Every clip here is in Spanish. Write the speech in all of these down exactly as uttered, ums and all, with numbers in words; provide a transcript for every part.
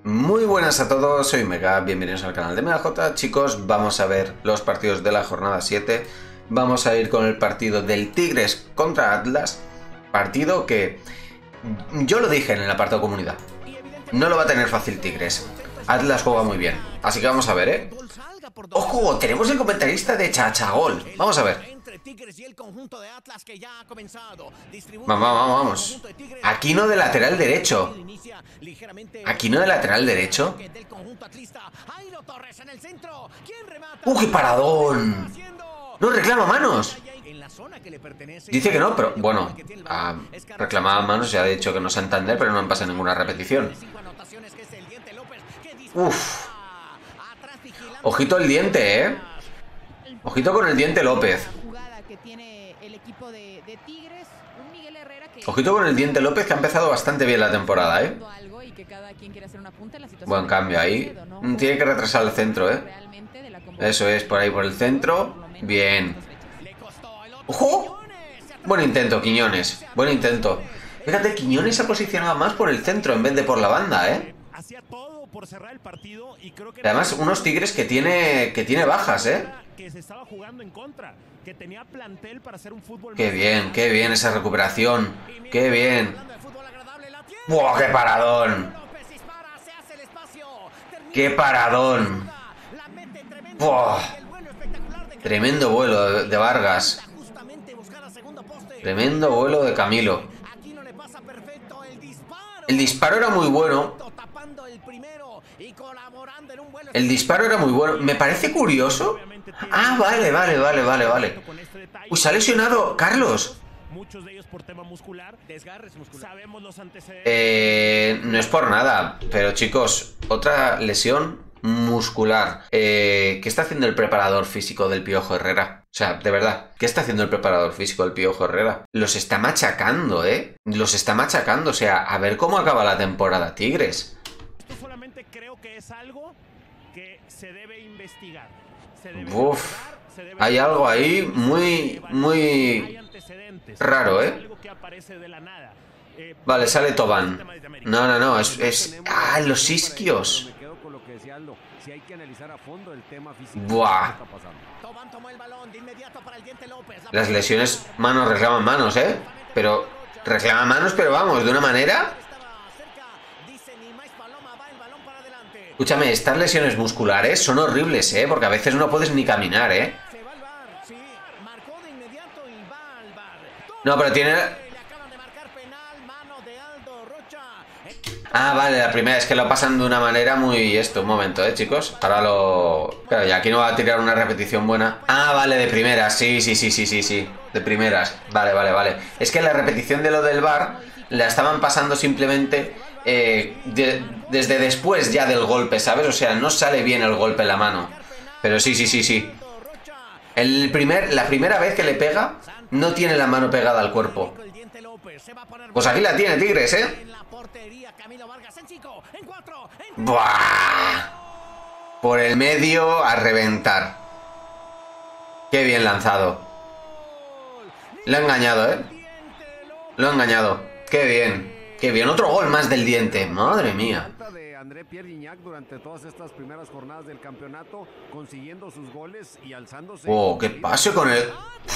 Muy buenas a todos, soy Mega, bienvenidos al canal de MegaJ. Chicos, vamos a ver los partidos de la jornada siete. Vamos a ir con el partido del Tigres contra Atlas. Partido que yo lo dije en el apartado comunidad. No lo va a tener fácil Tigres. Atlas juega muy bien. Así que vamos a ver, ¿eh? ¡Ojo! Tenemos el comentarista de Chachagol. Vamos a ver. Vamos, vamos, vamos. Aquino de lateral derecho. Aquino de lateral derecho. ¡Uh, qué paradón! ¡No reclama manos! Dice que no, pero bueno, ah, reclamaba manos, ya ha dicho que no Santander, pero no me pasa ninguna repetición. Uf. Ojito el diente, eh. Ojito con el diente López. Ojito con el diente López, que ha empezado bastante bien la temporada, eh. Buen cambio ahí. Tiene que retrasar el centro, eh. Eso es, por ahí por el centro. Bien. ¡Ojo! Buen intento, Quiñones. Buen intento. Fíjate, Quiñones se ha posicionado más por el centro en vez de por la banda, ¿eh? Además, unos Tigres que tiene que tiene bajas, ¿eh? Qué bien, qué bien esa recuperación. Qué bien. ¡Buah, qué paradón! ¡Qué paradón! ¡Buah! Tremendo vuelo de Vargas. Tremendo vuelo de Camilo. El disparo era muy bueno. El disparo era muy bueno. Me parece curioso. Ah, vale, vale, vale, vale, vale. Uy, se ha lesionado Carlos. Eh, no es por nada, pero chicos, otra lesión muscular. Eh, ¿Qué está haciendo el preparador físico del Piojo Herrera? O sea, de verdad, ¿qué está haciendo el preparador físico del Piojo Herrera? Los está machacando, ¿eh? Los está machacando. O sea, a ver cómo acaba la temporada Tigres. Esto solamente creo que es algo que se debe investigar. Se debe Uf, investigar, se debe hay algo ahí muy, muy raro, ¿eh? Algo que aparece de la nada. Eh, Vale, sale Tobán. No, no, no, es... es... Ah, los isquios. Buah. Las lesiones, manos, reclaman manos, ¿eh? Pero, reclaman manos, pero vamos, de una manera... Escúchame, estas lesiones musculares son horribles, ¿eh? Porque a veces no puedes ni caminar, ¿eh? No, pero tiene... Ah, vale, la primera es que lo pasan de una manera muy... Esto, un momento, ¿eh, chicos? Ahora lo... Claro, y aquí no va a tirar una repetición buena. Ah, vale, de primeras, sí, sí, sí, sí, sí, sí. De primeras, vale, vale, vale. Es que la repetición de lo del V A R la estaban pasando simplemente... Eh, de, desde después ya del golpe, ¿sabes? O sea, no sale bien el golpe en la mano. Pero sí, sí, sí, sí. El primer, la primera vez que le pega, no tiene la mano pegada al cuerpo. Pues aquí la tiene Tigres, ¿eh? ¡Buah! Por el medio a reventar. Qué bien lanzado. Lo ha engañado, ¿eh? Lo ha engañado. Qué bien. Qué bien, otro gol más del diente. Madre mía. André Pierre Gignac durante todas estas primeras jornadas del campeonato, consiguiendo sus goles y alzándose. Oh, qué pase con el...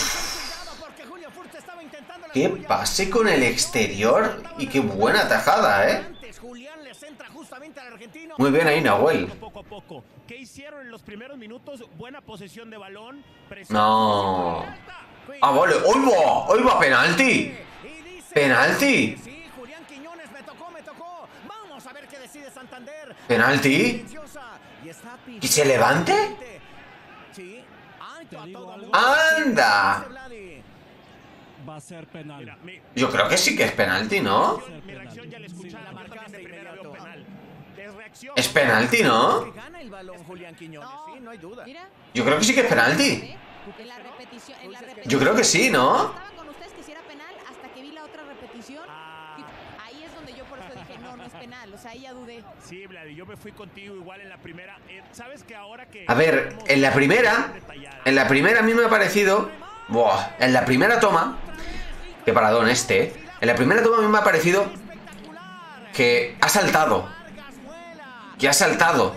Qué pase con el exterior y qué buena tajada, ¿eh? Muy bien ahí, Nahuel. ¿Qué hicieron en los primeros minutos? Buena posesión de balón. No. Ah, vale. ¡Hoy va! ¡Hoy va! ¡Penalti! ¡Penalti! ¿Penalti? ¿Y se levante? ¡Anda! Va a ser penal. Yo creo que sí que es penalti, ¿no? Es penalti, ¿no? Yo creo que sí que es penalti. Yo creo que sí, ¿no? Ahí es donde yo por eso dije, no, no es penal, o sea, ahí ya dudé. Sí, Vladi, yo me fui contigo igual en la primera. Eh, ¿Sabes que ahora que... A ver, en la primera, en la primera a mí me ha parecido... Buah, en la primera toma... Qué paradón este, ¿eh? En la primera toma a mí me ha parecido que ha saltado. que ha saltado.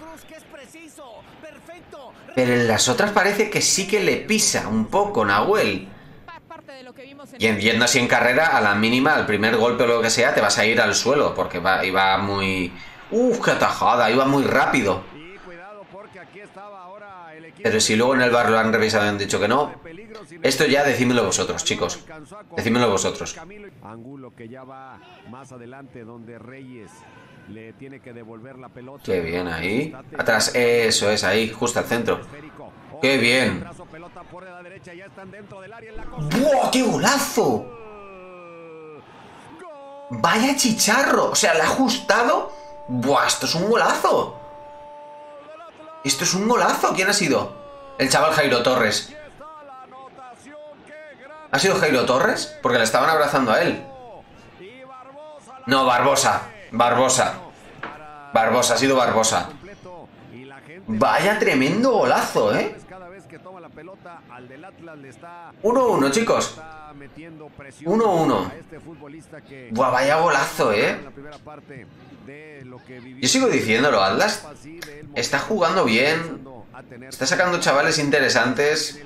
Pero en las otras parece que sí que le pisa un poco Nahuel. Y entiendo así en carrera, a la mínima, al primer golpe o lo que sea, te vas a ir al suelo, porque va, iba muy... ¡Uf, qué atajada! Iba muy rápido. Pero si luego en el bar lo han revisado y han dicho que no, esto ya decídmelo vosotros, chicos. Decídmelo vosotros. Angulo que ya va más adelante donde Reyes le tiene que devolver la pelota. Qué bien ahí. Atrás, eso es, ahí, justo al centro. ¡Qué bien! ¡Buah, qué golazo! ¡Vaya chicharro! O sea, ¿le ha ajustado? ¡Buah, esto es un golazo! Esto es un golazo. ¿Quién ha sido? El chaval Jairo Torres. ¿Ha sido Jairo Torres? Porque le estaban abrazando a él. No, Barbosa. Barbosa. Barbosa, ha sido Barbosa. Vaya tremendo golazo, ¿eh? uno uno, chicos. uno uno. Buah, vaya golazo, ¿eh? Yo sigo diciéndolo, Atlas está jugando bien. Está sacando chavales interesantes.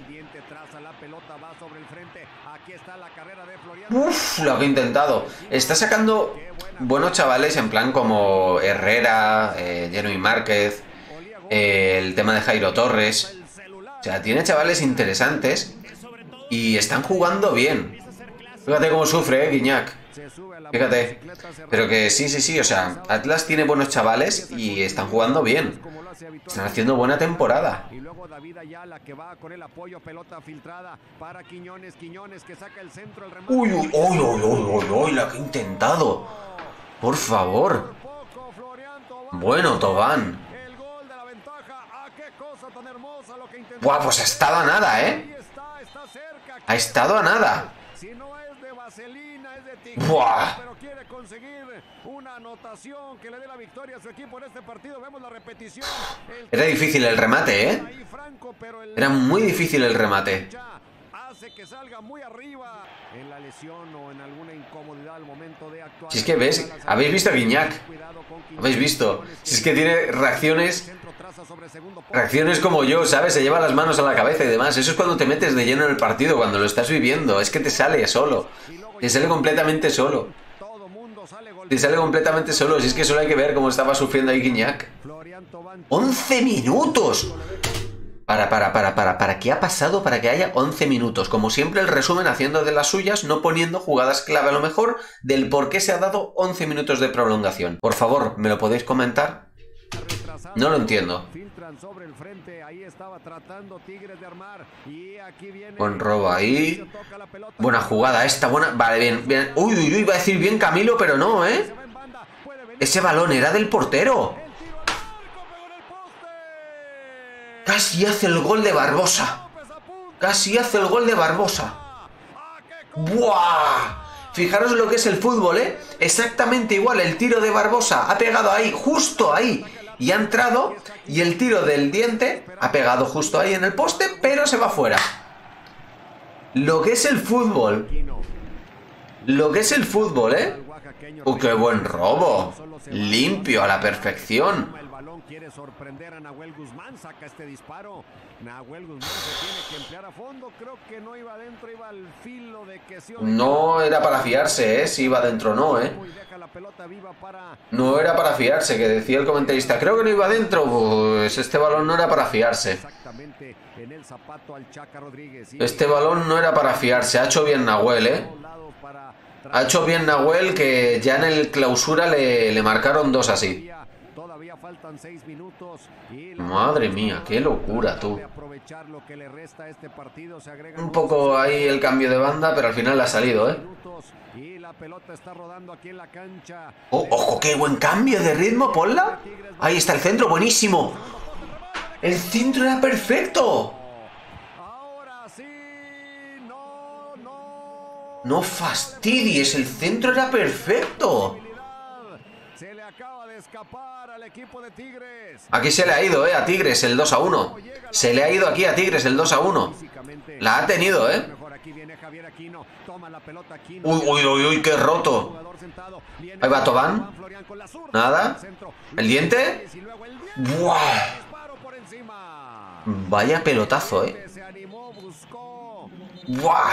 Uf, lo que he intentado. Está sacando buenos chavales en plan como Herrera, eh, Genoy Márquez, eh, el tema de Jairo Torres. O sea, tiene chavales interesantes y están jugando bien. Fíjate cómo sufre, eh, Guiñac. Fíjate. Pero que sí, sí, sí, o sea, Atlas tiene buenos chavales y están jugando bien. Están haciendo buena temporada. Y luego David Ayala que va con el apoyo, pelota filtrada para Quiñones, Quiñones que saca el centro, el remate. Uy, uy, uy, uy, uy, uy, uy, la que he intentado. Por favor. Bueno, Tobán. El gol de la ventaja. Ah, qué cosa tan hermosa lo que intentó. Buah, pues ha estado a nada, ¿eh? Ha estado a nada. Si no es de vaselina, es de Buah. pero quiere conseguir una anotación que le dé la victoria a su equipo en este partido. Vemos la repetición. El... Era difícil el remate, ¿eh? Era muy difícil el remate. Hace que salga muy arriba en la lesión o en alguna incomodidad al momento de actuar. Si es que ves, habéis visto a Guiñac. Habéis visto. Si es que tiene reacciones. Reacciones como yo, ¿sabes? Se lleva las manos a la cabeza y demás. Eso es cuando te metes de lleno en el partido, cuando lo estás viviendo. Es que te sale solo. Te sale completamente solo. Te sale completamente solo. Si es que solo hay que ver cómo estaba sufriendo ahí Guiñac. ¡once minutos! Para, para, para, para, para. ¿Qué ha pasado para que haya once minutos? Como siempre, el resumen haciendo de las suyas, no poniendo jugadas clave a lo mejor del por qué se ha dado once minutos de prolongación. Por favor, ¿me lo podéis comentar? No lo entiendo. Buen robo ahí. Buena jugada esta, buena. Vale, bien, bien. Uy, uy, uy, iba a decir bien Camilo, pero no, ¿eh? Ese balón era del portero. Casi hace el gol de Barbosa. Casi hace el gol de Barbosa. ¡Buah! Fijaros lo que es el fútbol, ¿eh? Exactamente igual, el tiro de Barbosa ha pegado ahí, justo ahí. Y ha entrado, y el tiro del diente ha pegado justo ahí en el poste, pero se va fuera. Lo que es el fútbol. Lo que es el fútbol, ¿eh? ¡Oh, qué buen robo! Limpio, a la perfección. Quiere sorprender a Nahuel Guzmán, saca este disparo. Nahuel Guzmán se tiene que emplear a fondo. Creo que no iba adentro, iba al filo de que sí. No era para fiarse, ¿eh? Si iba adentro o no, ¿eh? No era para fiarse, que decía el comentarista. Creo que no iba adentro. Pues este balón no era para fiarse. Exactamente en el zapato al Chaca Rodríguez. Este balón no era para fiarse. Ha hecho bien Nahuel, ¿eh? Ha hecho bien Nahuel, que ya en el clausura le, le marcaron dos así. Faltan seis minutos y madre mía, qué locura, tú. Un poco ahí el cambio de banda, pero al final le ha salido, ¿eh? Oh, ojo, qué buen cambio de ritmo, ponla. Ahí está el centro, buenísimo. El centro era perfecto. No fastidies, el centro era perfecto. acaba de escapar al equipo de Tigres. Aquí se le ha ido, eh, a Tigres el dos a uno. Se le ha ido aquí a Tigres el dos a uno. La ha tenido, eh. Uy, uy, uy, uy, qué roto. Ahí va Tobán. Nada. ¿El diente? ¡Buah! Vaya pelotazo, eh. ¡Buah!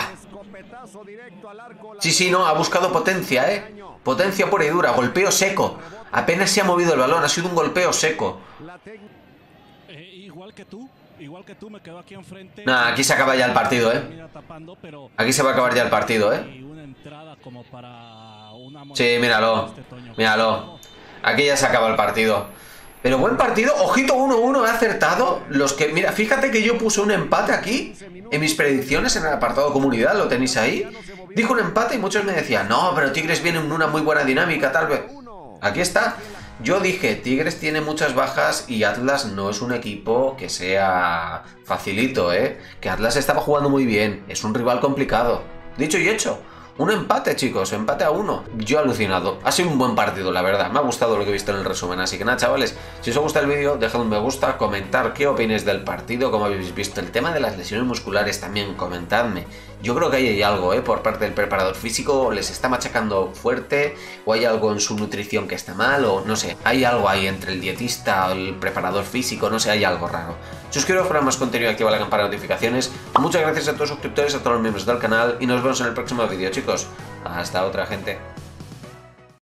Sí, sí, no, ha buscado potencia, eh. Potencia pura y dura, golpeo seco. Apenas se ha movido el balón, ha sido un golpeo seco. Eh, igual que tú, igual que tú, me quedo aquí enfrente. Nah, aquí se acaba ya el partido, eh. Aquí se va a acabar ya el partido, eh. Sí, míralo. Míralo. Aquí ya se acaba el partido. Pero buen partido. Ojito, uno uno, he acertado. Los que, mira, fíjate que yo puse un empate aquí en mis predicciones en el apartado comunidad. Lo tenéis ahí. Dijo un empate y muchos me decían, no, pero Tigres viene en una muy buena dinámica, tal vez. Aquí está. Yo dije, Tigres tiene muchas bajas y Atlas no es un equipo que sea facilito, ¿eh? Que Atlas estaba jugando muy bien. Es un rival complicado. Dicho y hecho. Un empate, chicos, empate a uno. Yo alucinado. Ha sido un buen partido, la verdad. Me ha gustado lo que he visto en el resumen. Así que nada, chavales, si os gusta el vídeo, dejad un me gusta, comentar qué opináis del partido, cómo habéis visto el tema de las lesiones musculares, también comentadme. Yo creo que ahí hay algo, ¿eh? Por parte del preparador físico, les está machacando fuerte, o hay algo en su nutrición que está mal, o no sé, hay algo ahí entre el dietista o el preparador físico, no sé, hay algo raro. Suscribiros para más contenido y activa la campana de notificaciones. Muchas gracias a todos los suscriptores, a todos los miembros del canal, y nos vemos en el próximo vídeo, chicos. Hasta otra, gente.